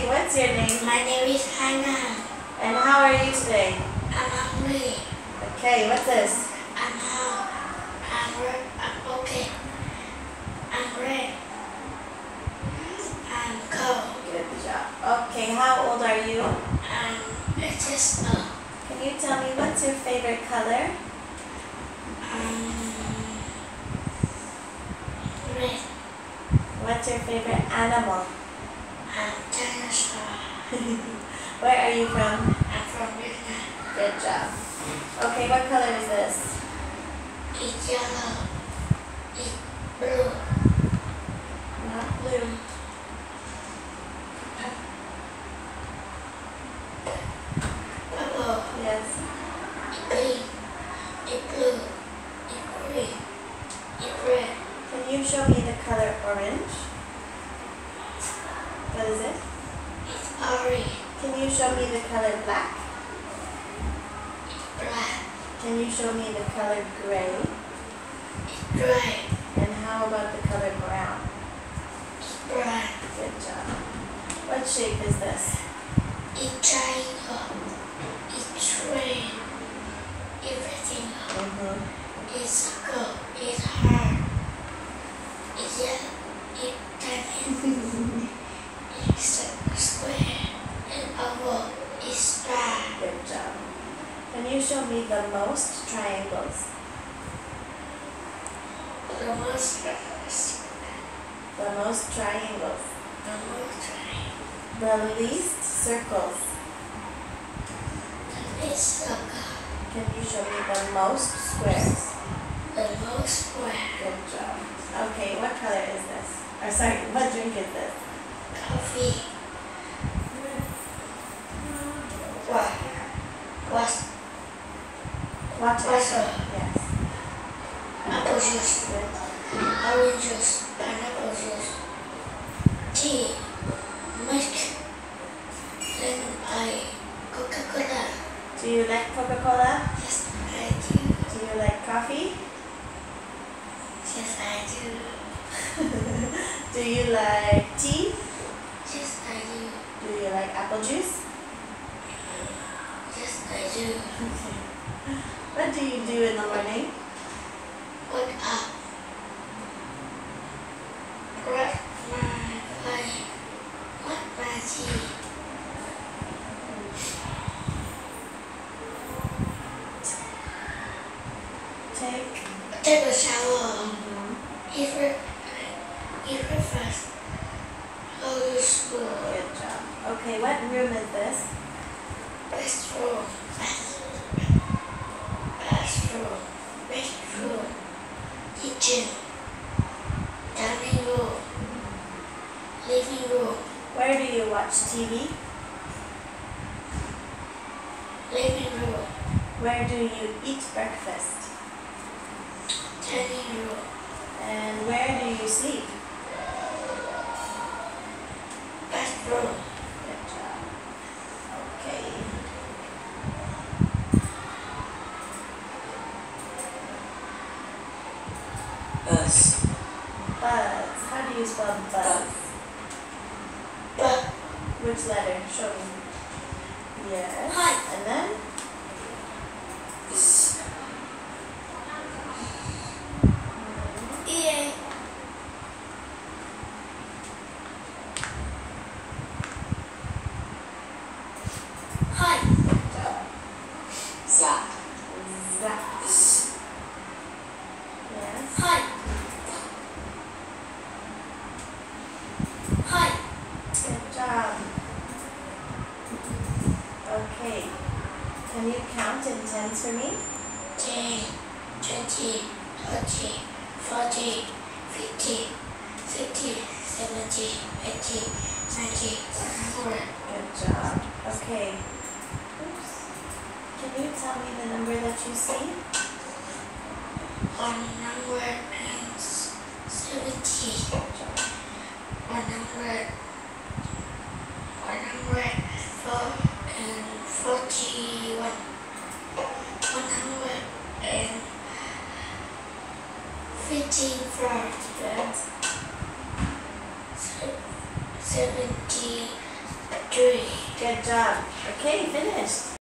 what's your name? My name is Hannah. And how are you today? I'm hungry. Okay, what's this? I'm okay. I'm red. I'm cold. Good job. Okay, how old are you? It's just Can you tell me what's your favorite color? red. What's your favorite animal? Dinosaur. Where are you from? I'm from Vietnam. Good job. Okay, what color is this? It's yellow. It's blue. Not blue. Purple. Yes. It's green. It's blue. It's green. It's red. Can you show me the color orange? What is it? It's orange. Can you show me the color black? Black. Can you show me the color gray? It's gray. And how about the color brown? It's brown. Good job. What shape is this? It's triangle. It's train. It's rectangle. It's circle. It's heart. It's yellow. It's diamond. It's square. And oval. It's star. Good job. Can you show me the most triangles? The most The most triangles. triangle. The least circles. It's circle. Can you show me the most squares? The most square. Good job. Okay, what color is this? Or sorry, what drink is this? Coffee. What? Water. Water. Yes. Apple juice. Good. Orange juice. Pineapple juice. Tea. Milk. Then Coca-Cola. Do you like Coca-Cola? Yes, I do. Do you like coffee? Yes, I do. Do you like tea? Yes, I do. Do you like apple juice? Yes, I do. What do you do in the morning? Wake up. Brush my body. Wash my teeth. Take a shower. Eat breakfast. Go to school. Good job. Okay, what room is this? Bathroom. Bedroom. Kitchen. Dining room. Living room. Where do you watch TV? Living room. Where do you eat breakfast? Dining room. And where do you sleep? Bathroom. Good job. Okay. Buzz. Buzz. How do you spell buzz? But Which letter? Show me. Yes. Hi. And then? S. yeah. Hi. Good job. Za. Zap. S. Yes. Hi. Hi. Good job. Okay. Can you count in tens for me? 10, 20, 30, 40, 50, 60, 70, 80, 90, 100. Good job. Okay. Oops. Can you tell me the number that you see? 170. Good job. 141. 154. Good. 70. three. Good job. Okay, finished.